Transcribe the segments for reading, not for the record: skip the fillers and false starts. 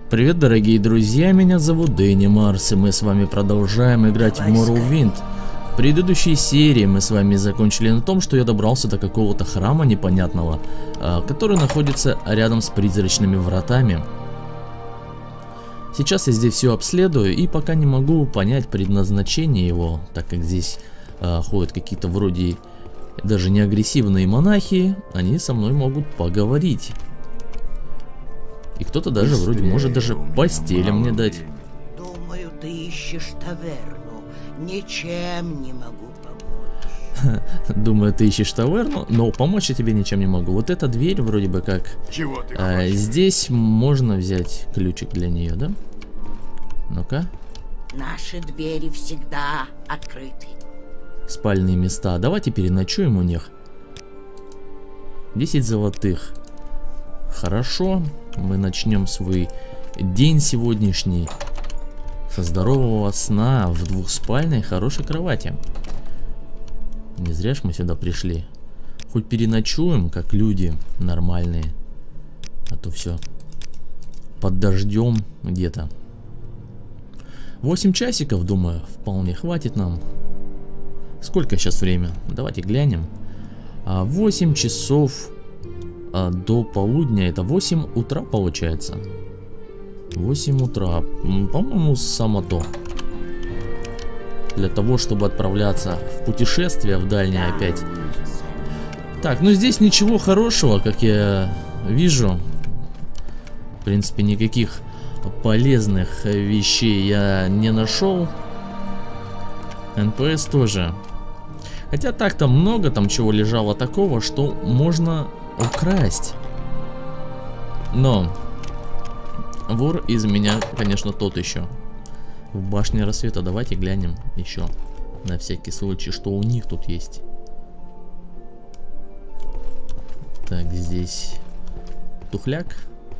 Привет, дорогие друзья, меня зовут Дэнни Марс, и мы с вами продолжаем играть в Morrowind. В предыдущей серии мы с вами закончили на том, что я добрался до какого-то храма непонятного, который находится рядом с призрачными вратами. Сейчас я здесь все обследую и пока не могу понять предназначение его, так как здесь ходят какие-то вроде даже не агрессивные монахи, они со мной могут поговорить. И кто-то даже вроде может даже постели мне дать. Думаю, ты ищешь таверну. Ничем не могу помочь. Думаю, ты ищешь таверну, но помочь я тебе ничем не могу. Вот эта дверь вроде бы как... здесь можно взять ключик для нее, да? Ну-ка. Наши двери всегда открыты. Спальные места. Давайте переночуем у них. 10 золотых. Хорошо. Мы начнем свой день сегодняшний со здорового сна в двухспальной хорошей кровати. Не зря ж мы сюда пришли. Хоть переночуем, как люди нормальные. А то все под дождем где-то. 8 часиков, думаю, вполне хватит нам. Сколько сейчас время? Давайте глянем. 8 часов до полудня. Это 8 утра получается. 8 утра. По-моему, само то. Для того, чтобы отправляться в путешествие в дальнее опять. Так, ну здесь ничего хорошего, как я вижу. В принципе, никаких полезных вещей я не нашел. НПС тоже. Хотя так-то много там чего лежало такого, что можно украсть. Но вор из меня, конечно, тот еще. В башне рассвета давайте глянем еще. На всякий случай, что у них тут есть. Так, здесь тухляк.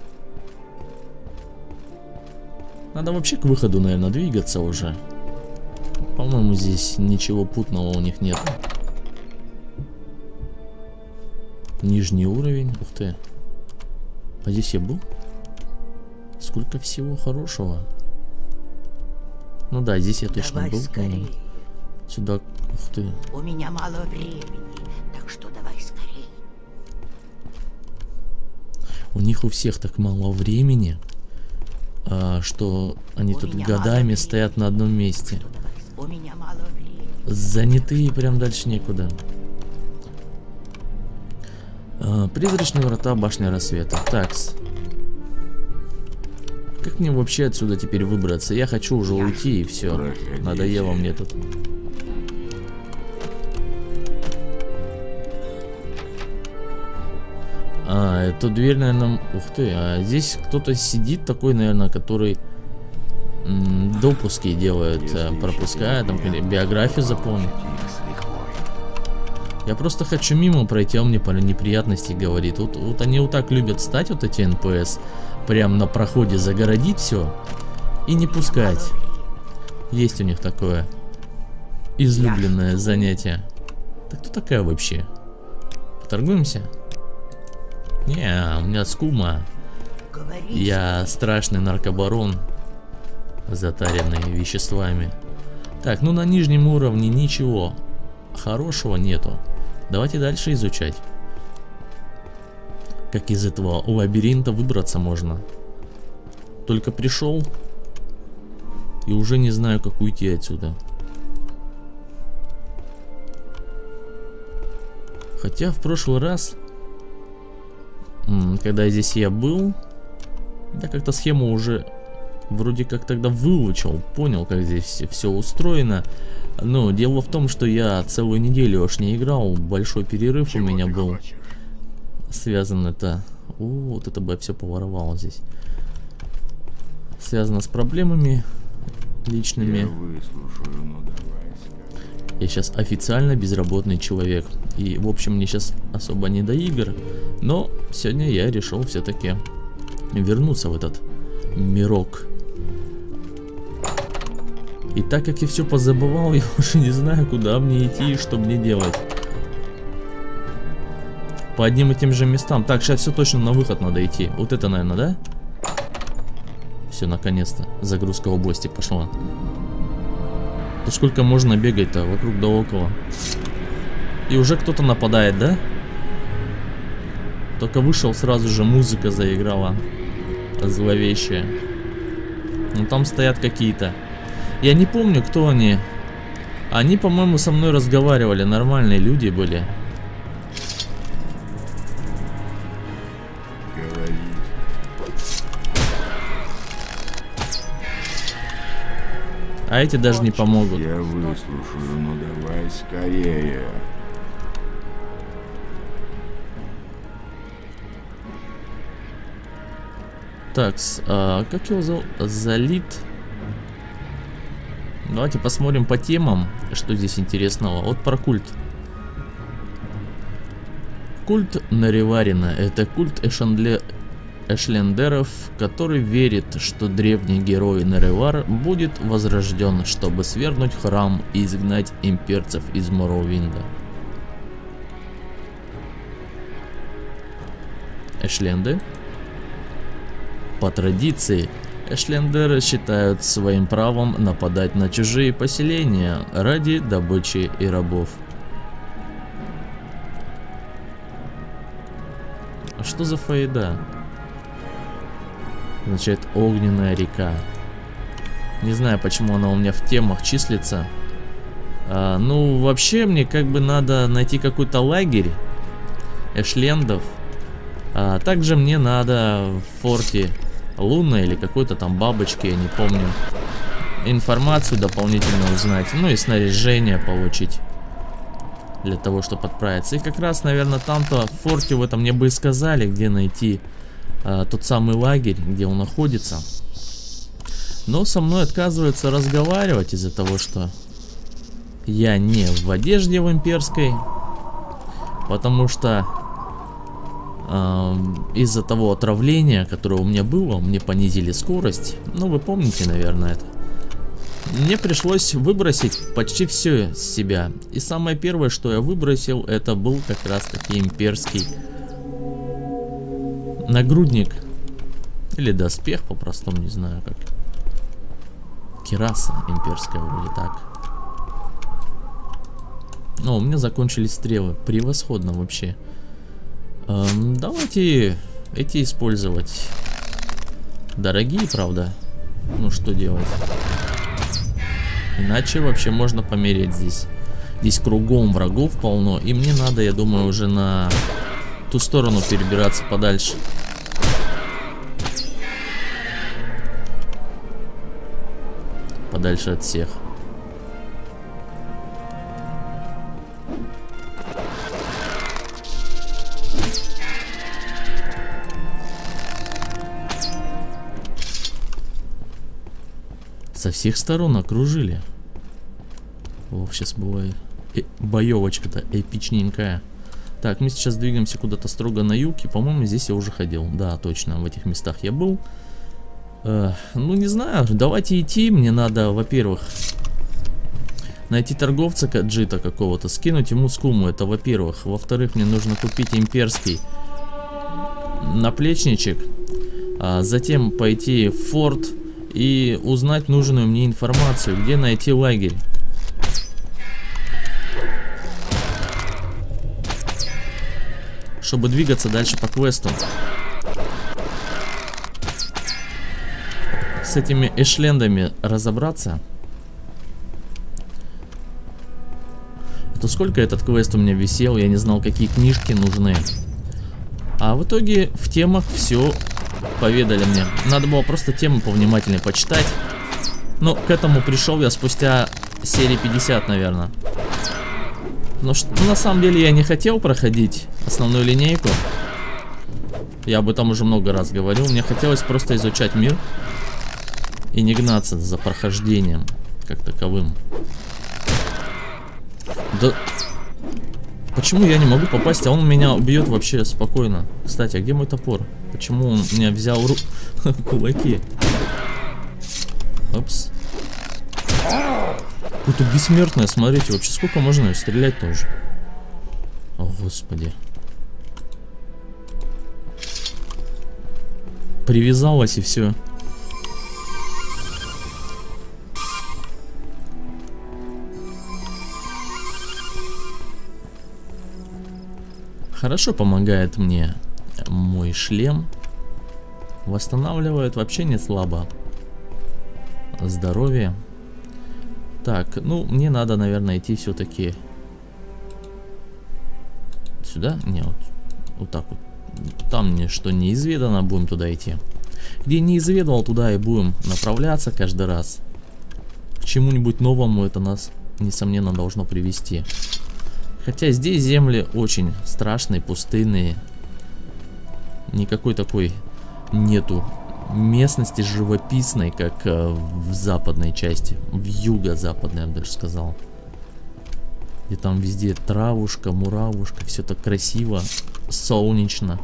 Надо вообще к выходу, наверное, двигаться уже. По-моему, здесь ничего путного у них нет. Нижний уровень. Ух ты. А здесь я был? Сколько всего хорошего. Ну да, здесь я точно был. Сюда. Ух ты. У меня мало времени, так что давай скорей. У них у всех так мало времени, что они тут годами стоят на одном месте. У меня мало времени. Занятые, прям дальше некуда. Призрачные врата, башня рассвета. Такс. Как мне вообще отсюда теперь выбраться? Я хочу уже уйти и все. Надоело мне тут. Эту дверь, наверное... Ух ты, а здесь кто-то сидит такой, наверное, который допуски делает, пропуская, там биографию заполнить. Я просто хочу мимо пройти, а он мне про неприятности говорит. Вот они вот так любят стать, вот эти НПС, прям на проходе загородить все и не пускать. Есть у них такое излюбленное занятие. Ты кто такая вообще? Поторгуемся? Не, у меня скума. Я страшный наркобарон, затаренный веществами. Так, ну на нижнем уровне ничего хорошего нету. Давайте дальше изучать. Как из этого лабиринта выбраться можно. Только пришел и уже не знаю, как уйти отсюда. Хотя в прошлый раз, когда здесь я был, я как-то схему уже вроде как тогда выучил, понял, как здесь все устроено. Но дело в том, что я целую неделю уж не играл, большой перерыв у меня был. Связано это... вот это бы я все поворовал здесь. Связано с проблемами личными. Я сейчас официально безработный человек. И, в общем, мне сейчас особо не до игр. Но сегодня я решил все-таки вернуться в этот мирок. И так как я все позабывал, я уже не знаю, куда мне идти и что мне делать. По одним и тем же местам. Так, сейчас все точно на выход надо идти. Вот это, наверное, да? Все, наконец-то. Загрузка в области пошла. То сколько можно бегать-то вокруг да около? И уже кто-то нападает, да? Только вышел, сразу же музыка заиграла. Зловещая. Ну там стоят какие-то. Я не помню, кто они. Они, по-моему, со мной разговаривали. Нормальные люди были. А эти даже не помогут. Я выслушаю, но давай скорее. Так, как его зовут? Залит. Давайте посмотрим по темам, что здесь интересного. Вот про культ. Культ Нариварина. Это культ Эшлендеров, который верит, что древний герой Наривар будет возрожден, чтобы свергнуть храм и изгнать имперцев из Моровинда. Эшленды. По традиции, эшлендеры считают своим правом нападать на чужие поселения ради добычи и рабов. А что за фаида? Значит, огненная река. Не знаю, почему она у меня в темах числится. Ну, вообще, мне как бы надо найти какой-то лагерь эшлендов. Также мне надо в форте Луна или какой-то там бабочки, я не помню, информацию дополнительно узнать, ну и снаряжение получить для того, чтобы отправиться. И как раз, наверное, там-то в форте в этом мне бы и сказали, где найти тот самый лагерь, где он находится. Но со мной отказываются разговаривать из-за того, что я не в одежде в имперской, потому что из-за того отравления, которое у меня было, мне понизили скорость. Ну, вы помните, наверное, это. Мне пришлось выбросить почти все с себя. И самое первое, что я выбросил, это был как раз таки имперский нагрудник. Или доспех, по-простому, не знаю как. Кираса имперская, вроде так. О, у меня закончились стрелы. Превосходно вообще. Давайте эти использовать. Дорогие, правда. Ну что делать? Иначе вообще можно помереть здесь. Здесь кругом врагов полно. И мне надо, я думаю, уже на ту сторону перебираться подальше. Подальше от всех. Со всех сторон окружили. О, сейчас бывает. Боевочка-то эпичненькая. Так, мы сейчас двигаемся куда-то строго на юг. И, по-моему, здесь я уже ходил. Да, точно, в этих местах я был. Ну, не знаю, давайте идти. Мне надо, во-первых, найти торговца джита какого-то, скинуть ему скуму. Это, во-первых. Во-вторых, мне нужно купить имперский наплечничек. Затем пойти в форт и узнать нужную мне информацию, где найти лагерь. Чтобы двигаться дальше по квесту. С этими эшлендами разобраться. А то сколько этот квест у меня висел, я не знал, какие книжки нужны. А в итоге в темах все поведали мне. Надо было просто тему повнимательнее почитать. Но к этому пришел я спустя серии 50, наверное. Но на самом деле я не хотел проходить основную линейку. Я об этом уже много раз говорил. Мне хотелось просто изучать мир и не гнаться за прохождением как таковым. Да почему я не могу попасть, а он меня убьет вообще спокойно? Кстати, а где мой топор? Почему он меня взял кулаки? Опс. Какое-то бессмертное, смотрите, вообще сколько можно стрелять тоже? О, господи. Привязалась и все. Хорошо помогает мне мой шлем. Восстанавливает вообще не слабо здоровье. Так, ну мне надо, наверное, идти все-таки сюда. Не, вот так вот. Там мне что неизведано, будем туда идти. Где не изведал, туда и будем направляться каждый раз. К чему-нибудь новому это нас, несомненно, должно привести. Хотя здесь земли очень страшные, пустынные. Никакой такой нету местности живописной, как в западной части. В юго-западной, я бы даже сказал. Где там везде травушка, муравушка, все так красиво, солнечно.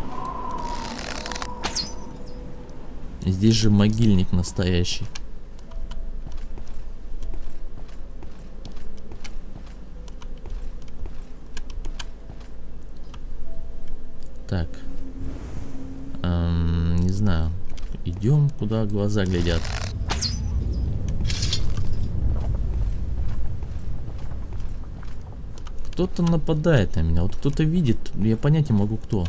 Здесь же могильник настоящий. Так. Не знаю. Идем, куда глаза глядят. Кто-то нападает на меня. Вот кто-то видит. Я понять не могу, кто.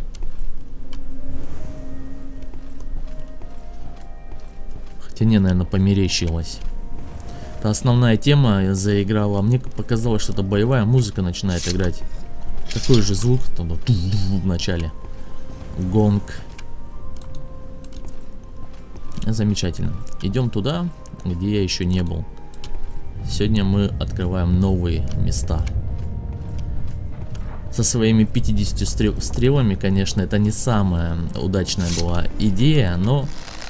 Хотя не, наверное, померещилось. Это основная тема заиграла. Мне показалось, что это боевая музыка начинает играть. Такой же звук там, в начале. Гонг. Замечательно. Идем туда, где я еще не был. Сегодня мы открываем новые места. Со своими 50 стрелами, конечно, это не самая удачная была идея, но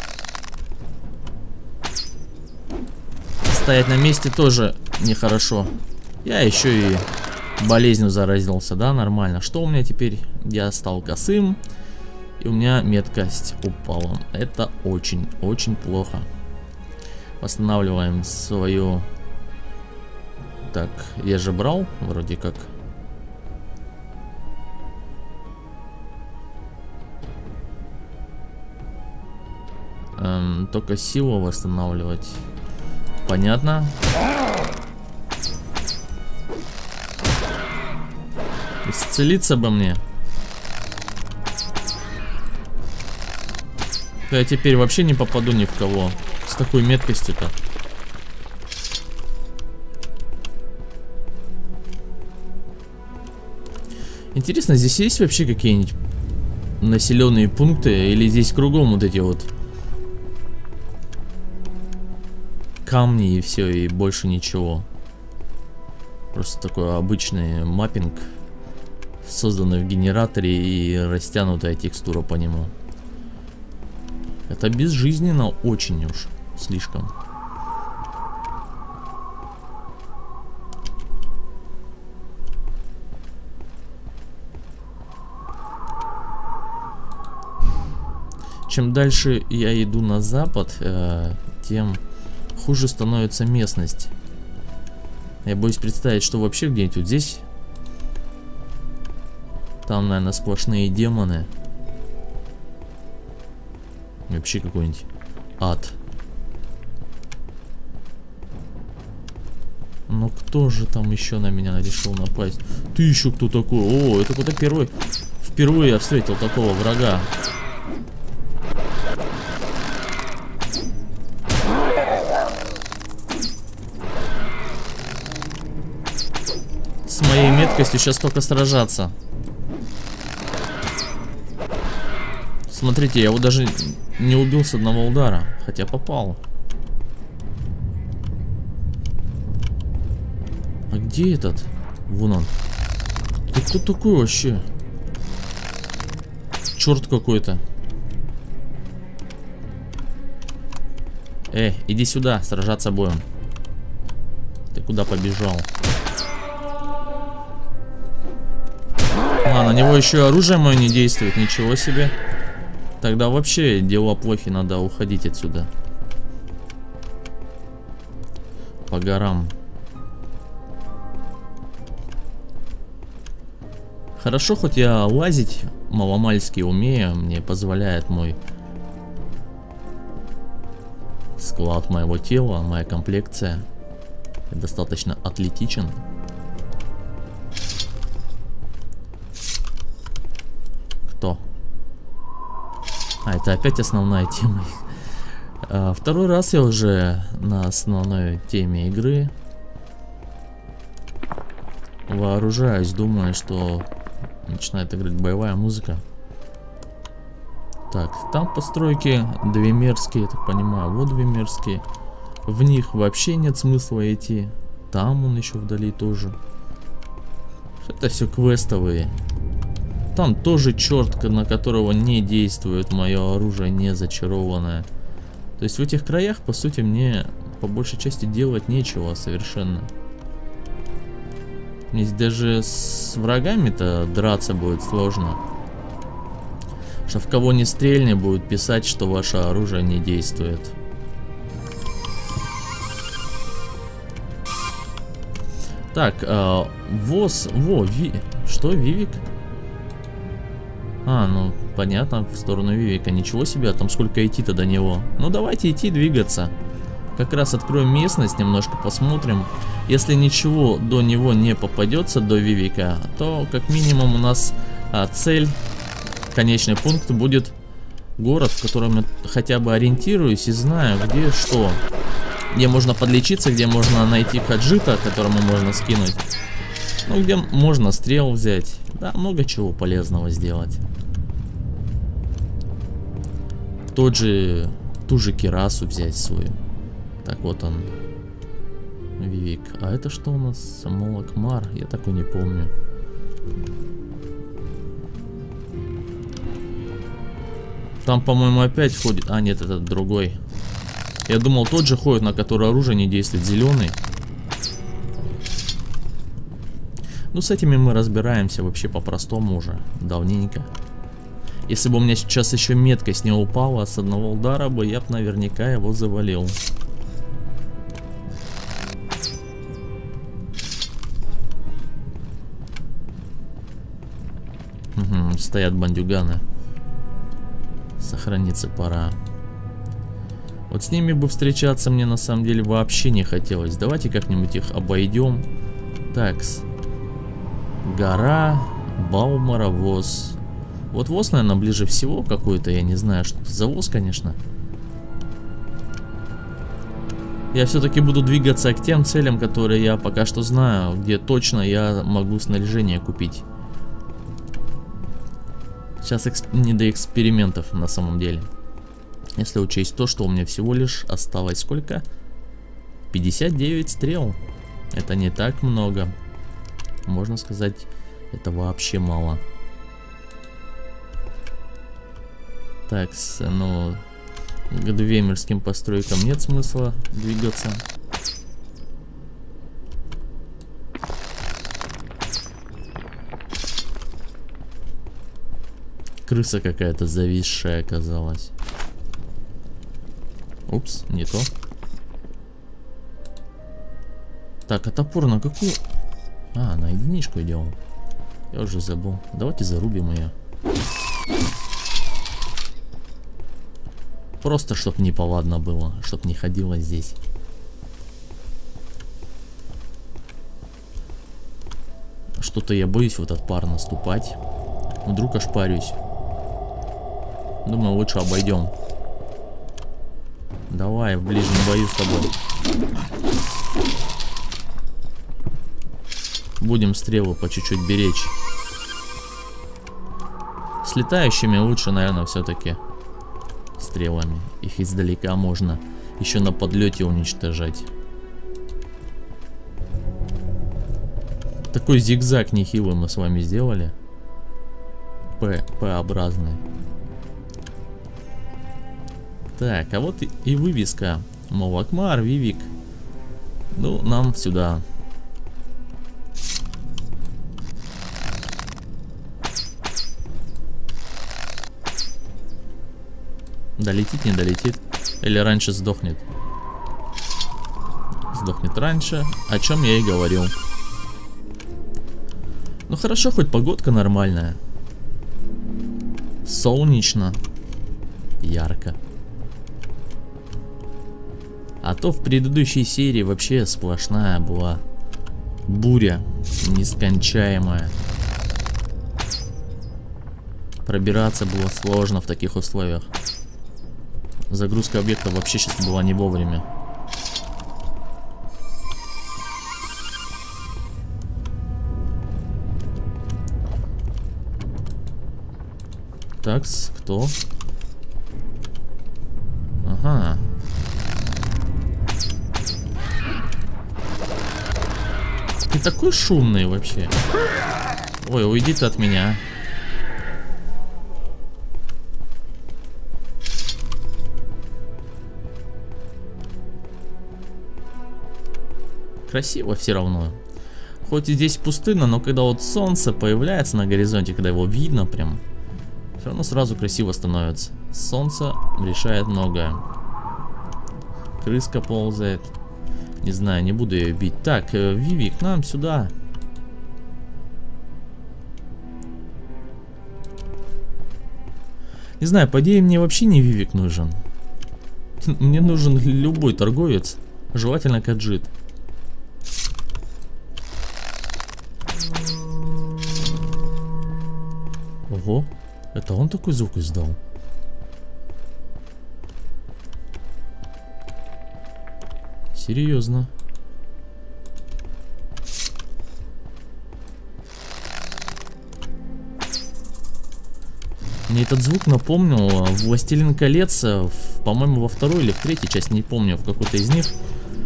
стоять на месте тоже нехорошо. Я еще и болезнью заразился, да, нормально. Что у меня теперь? Я стал косым, и у меня меткость упала. Это очень плохо. Восстанавливаем свою... Так, я же брал, вроде как. Только силу восстанавливать. Понятно. Исцелиться бы мне. Я теперь вообще не попаду ни в кого. С такой меткостью-то. Интересно, здесь есть вообще какие-нибудь населенные пункты? Или здесь кругом вот эти вот камни и все, и больше ничего? Просто такой обычный маппинг, созданный в генераторе, и растянутая текстура по нему. Это безжизненно очень уж слишком. Чем дальше я иду на запад, тем хуже становится местность. Я боюсь представить, что вообще где-нибудь вот здесь. Там, наверное, сплошные демоны. Вообще какой-нибудь ад. Но кто же там еще на меня решил напасть? Ты еще кто такой? О, это кто-то впервые я встретил такого врага. С моей меткостью сейчас только сражаться. Смотрите, я его даже не убил с одного удара, хотя попал. А где этот? Вон он. Ты кто такой вообще? Черт какой-то. Иди сюда, сражаться будем. Ты куда побежал? А, на него еще и оружие мое не действует, ничего себе. Тогда вообще дела плохи, надо уходить отсюда. По горам. Хорошо, хоть я лазить маломальски умею, мне позволяет мой склад моего тела, моя комплекция. Я достаточно атлетичен. А, это опять основная тема. Второй раз я уже на основной теме игры. Вооружаюсь, думаю, что начинает играть боевая музыка. Так, там постройки двемерские, я так понимаю, вот двемерские. В них вообще нет смысла идти. Там он еще вдали тоже. Это все квестовые. Там тоже черт, на которого не действует мое оружие, не зачарованное. То есть в этих краях, по сути, мне по большей части делать нечего совершенно. Здесь даже с врагами-то драться будет сложно. Что в кого не стрельни, будет писать, что ваше оружие не действует. Так, что, Вивик? А, ну, понятно, в сторону Вивика. Ничего себе, а там сколько идти-то до него. Ну, давайте идти, двигаться. Как раз откроем местность, немножко посмотрим. Если ничего до него не попадется, до Вивика, то как минимум у нас цель, конечный пункт будет город, в котором я хотя бы ориентируюсь и знаю, где что. Где можно подлечиться, где можно найти хаджита, которому можно скинуть. Ну, где можно стрел взять. Да, много чего полезного сделать. Ту же кирасу взять свою. Так, вот он. Вивик. А это что у нас? Молокмар? Я такой не помню. Там, по-моему, опять ходит. А, нет, это другой. Я думал, тот же ходит, на который оружие не действует. Зеленый. Ну, с этими мы разбираемся вообще по-простому уже. Давненько. Если бы у меня сейчас еще меткость не упала с одного удара бы, я бы наверняка его завалил. Угу, стоят бандюганы. Сохраниться пора. Вот с ними бы встречаться мне на самом деле вообще не хотелось. Давайте как-нибудь их обойдем. Такс. Гора, Баумара, воз. Вот воз, наверное, ближе всего какой-то. Я не знаю, что это за воз, конечно. Я все-таки буду двигаться к тем целям, которые я пока что знаю. Где точно я могу снаряжение купить. Сейчас не до экспериментов на самом деле. Если учесть то, что у меня всего лишь осталось сколько? 59 стрел. Это не так много. Можно сказать, это вообще мало. Так, ну, к двемерским постройкам нет смысла двигаться. Крыса какая-то зависшая оказалась. Упс, не то. Так, а топор на какую? А, на единичку идем. Я уже забыл. Давайте зарубим ее. Просто, чтоб неповадно было. Чтоб не ходила здесь. Что-то я боюсь в этот пар наступать. Вдруг ошпарюсь. Думаю, лучше обойдем. Давай в ближнем бою с тобой. Будем стрелы по чуть-чуть беречь. С летающими лучше, наверное, все-таки стрелами. Их издалека можно еще на подлете уничтожать. Такой зигзаг нехилый мы с вами сделали. П-образный. Так, а вот и вывеска. Молокмар, Вивик. Ну, нам сюда. Долетит, не долетит. Или раньше сдохнет. Сдохнет раньше. О чем я и говорил. Ну хорошо, хоть погодка нормальная. Солнечно. Ярко. А то в предыдущей серии вообще сплошная была буря. Нескончаемая. Пробираться было сложно в таких условиях. Загрузка объекта вообще сейчас была не вовремя. Такс, кто? Ага. Ты такой шумный вообще. Ой, уйди ты от меня. Красиво все равно. Хоть и здесь пустынно, но когда вот солнце появляется на горизонте, когда его видно прям, все равно сразу красиво становится. Солнце решает многое. Крыска ползает. Не знаю, не буду ее бить. Так, Виви, к нам сюда. Не знаю, по идее мне вообще не Вивик нужен. Мне нужен любой торговец. Желательно Каджит. Ого, это он такой звук издал? Серьезно. Мне этот звук напомнил «Властелин колец», по-моему, во второй или в третьей части, не помню, в какой-то из них.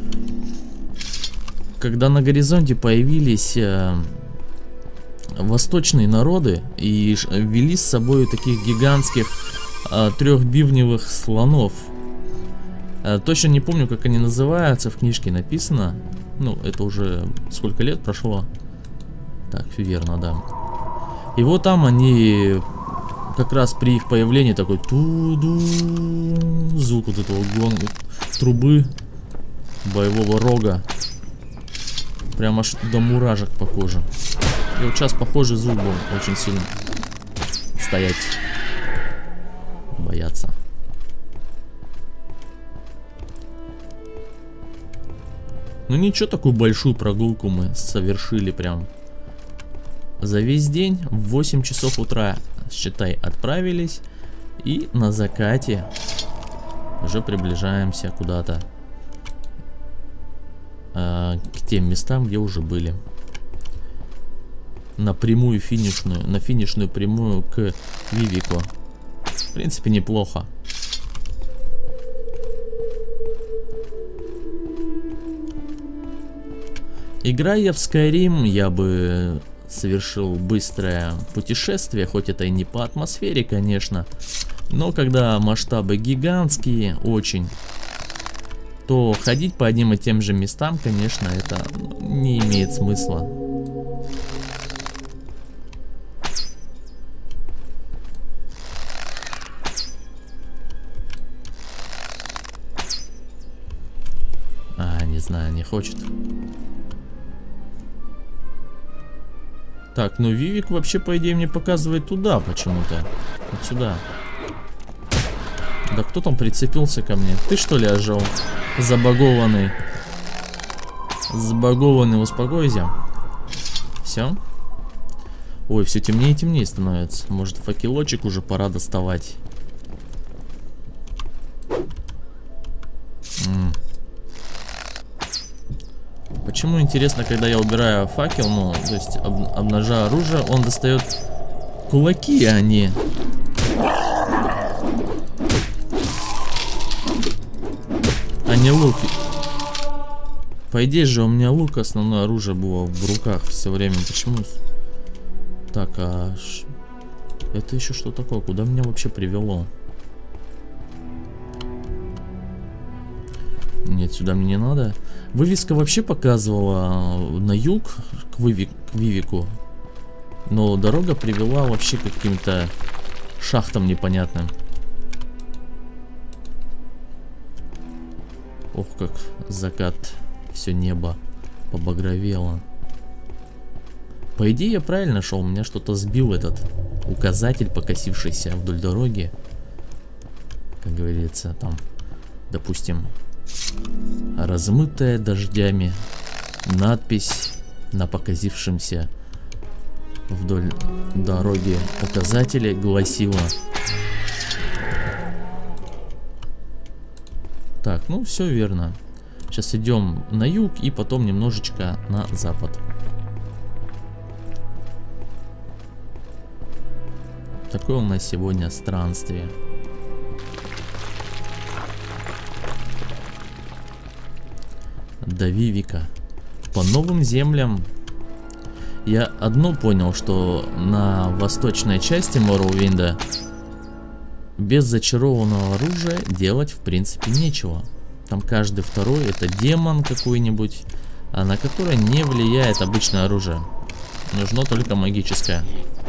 Когда на горизонте появились восточные народы и вели с собой таких гигантских трехбивневых слонов. Точно не помню, как они называются, в книжке написано. Ну, это уже сколько лет прошло. Так, верно, да. И вот там они, как раз при их появлении, такой ту-ду, звук вот этого трубы, боевого рога. Прям аж до мурашек похоже. И вот сейчас похожий звук был, очень сильно стоять, бояться. Ну ничего, такую большую прогулку мы совершили прям за весь день. В 8 часов утра, считай, отправились. И на закате уже приближаемся куда-то к тем местам, где уже были. На прямую финишную, на финишную прямую к Вивику. В принципе, неплохо. Играя в Skyrim, я бы совершил быстрое путешествие, хоть это и не по атмосфере, конечно, но когда масштабы гигантские, очень, то ходить по одним и тем же местам, конечно, это не имеет смысла. Не знаю, не хочет. Так, ну Вивик вообще, по идее, мне показывает туда почему-то. Вот сюда. Да кто там прицепился ко мне? Ты что ли ожил? Забагованный. Забагованный, успокойся. Все? Ой, все темнее и темнее становится. Может, факелочек уже пора доставать. Почему, интересно, когда я убираю факел, ну, то есть обнажая оружие, он достает кулаки, а не... лук. По идее же у меня лук, основное оружие было в руках все время. Почему? Так, а... это еще что такое? Куда меня вообще привело? Нет, сюда мне не надо. Вывеска вообще показывала на юг к Вивику, но дорога привела вообще к каким-то шахтам непонятным. Ох, как закат, все небо побагровело. По идее я правильно шел, меня что-то сбил этот указатель, покосившийся вдоль дороги. Как говорится, там, допустим, размытая дождями надпись на покосившемся вдоль дороги указатели гласило. Так, ну все верно. Сейчас идем на юг и потом немножечко на запад. Такое у нас сегодня странствие. До Вивика. По новым землям. Я одно понял, что на восточной части Моровинда без зачарованного оружия делать в принципе нечего. Там каждый второй это демон какой-нибудь, а на который не влияет обычное оружие. Нужно только магическое.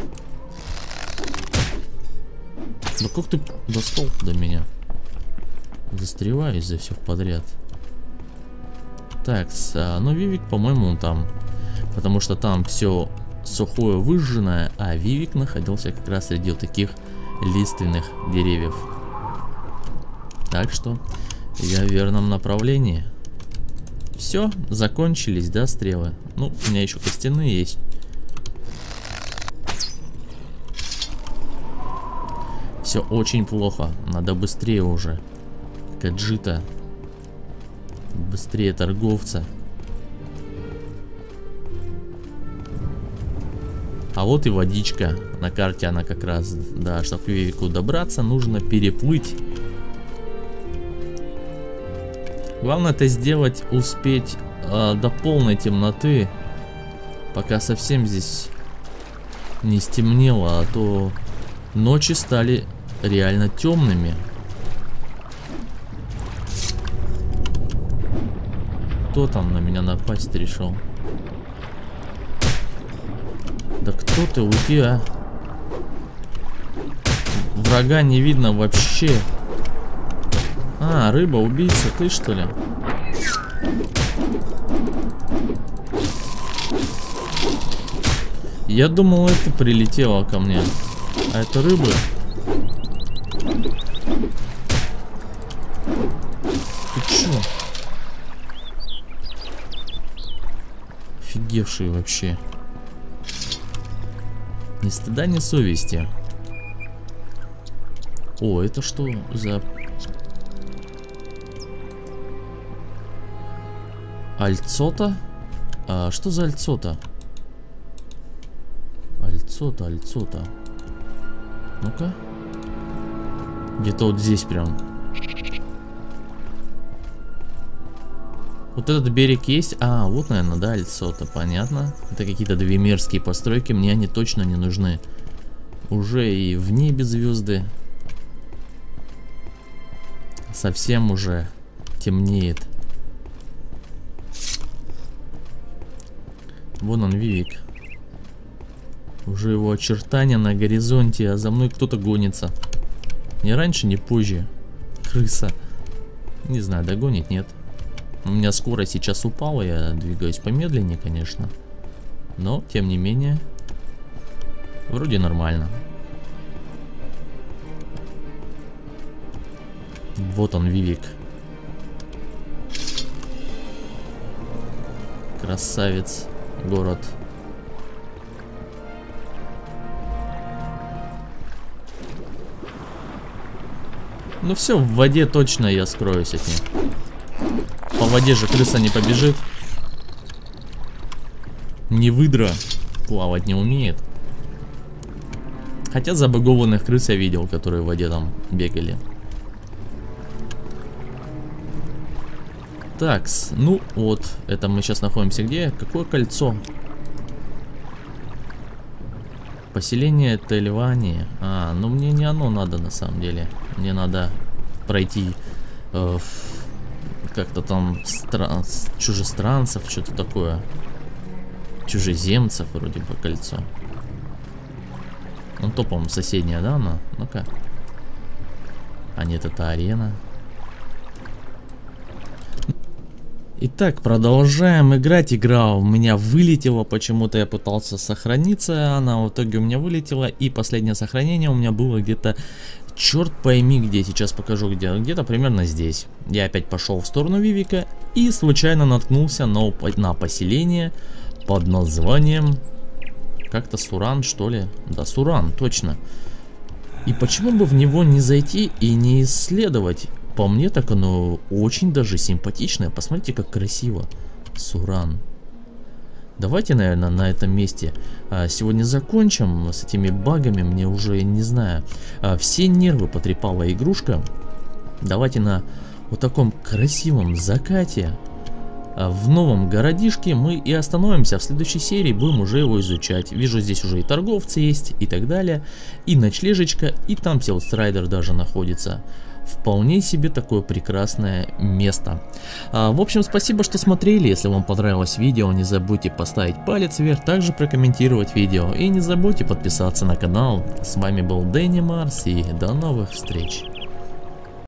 Да как ты достал до меня? Застреваюсь за все подряд. Так, ну Вивик, по-моему, там. Потому что там все сухое, выжженное, а Вивик находился как раз среди вот таких лиственных деревьев. Так что я в верном направлении. Все, закончились, да, стрелы? Ну, у меня еще костяные есть. Все очень плохо. Надо быстрее уже. Каджита. Быстрее торговца. А вот и водичка. На карте она как раз, да, чтобы к Вивику добраться, нужно переплыть. Главное это сделать, успеть до полной темноты, пока совсем здесь не стемнело, а то ночи стали реально темными. Кто там на меня напасть решил? Да кто ты, уйди, а? Врага не видно вообще. А, рыба-убийца, ты что ли? Я думал, это прилетело ко мне. А это рыбы? Ты чё? Офигевшие вообще. Ни стыда, ни совести. О, это что за... Альцота? А что за альцота? Альцота, альцота. Ну-ка. Где-то вот здесь прям. Вот этот берег есть. А, вот, наверное, да, альцота, понятно. Это какие-то двемерские постройки. Мне они точно не нужны. Уже и в небе звезды. Совсем уже темнеет. Вон он, Вивик. Уже его очертания на горизонте, а за мной кто-то гонится. Ни раньше, ни позже. Крыса. Не знаю, догонит, нет. У меня скорость сейчас упала, я двигаюсь помедленнее, конечно. Но, тем не менее, вроде нормально. Вот он, Вивик. Красавец. Город. Ну все, в воде точно я скроюсь от них. По воде же крыса не побежит. Не выдра. Плавать не умеет. Хотя забагованных крыс я видел, которые в воде там бегали. Такс, ну вот, это мы сейчас находимся где? Какое кольцо? Поселение Тельвания. А, ну мне не оно надо на самом деле. Мне надо пройти как-то там чужестранцев, что-то такое. Чужеземцев вроде бы кольцо. Ну то, по-моему, соседняя, да, она? Ну-ка. А нет, это арена. Итак, продолжаем играть. Игра у меня вылетела, почему-то я пытался сохраниться, она в итоге у меня вылетела. И последнее сохранение у меня было где-то, черт пойми где, сейчас покажу где, где-то примерно здесь. Я опять пошел в сторону Вивика и случайно наткнулся на поселение под названием Как-то Суран, что ли? Да, Суран, точно. И почему бы в него не зайти и не исследовать? По мне так оно очень даже симпатичное. Посмотрите, как красиво. Суран. Давайте, наверное, на этом месте сегодня закончим. С этими багами мне уже, не знаю, все нервы потрепала игрушка. Давайте на вот таком красивом закате в новом городишке мы и остановимся. В следующей серии будем уже его изучать. Вижу, здесь уже и торговцы есть, и так далее. И ночлежечка, и там Селстрайдер даже находится. Вполне себе такое прекрасное место. В общем, спасибо, что смотрели. Если вам понравилось видео, не забудьте поставить палец вверх, также прокомментировать видео. И не забудьте подписаться на канал. С вами был Дэнни Марс, и до новых встреч.